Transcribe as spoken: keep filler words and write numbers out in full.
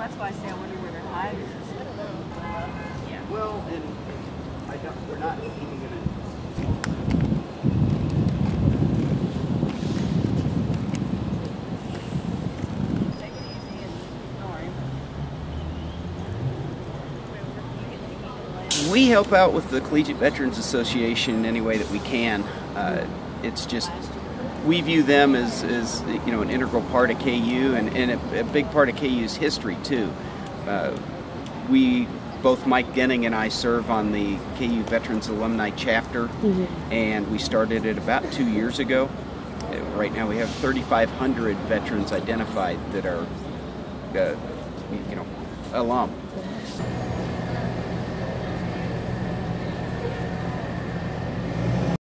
that's why I say I wonder where their hive is. Yeah. Well, and I don't, we're not even going to. Take it easy and ignore him. We help out with the Collegiate Veterans Association in any way that we can. Uh, it's just, we view them as, as you know, an integral part of K U and, and a, a big part of K U's history too. Uh, we, both Mike Denning and I serve on the K U Veterans Alumni Chapter, mm-hmm. and we started it about two years ago. Uh, right now we have thirty-five hundred veterans identified that are, uh, you know, alum.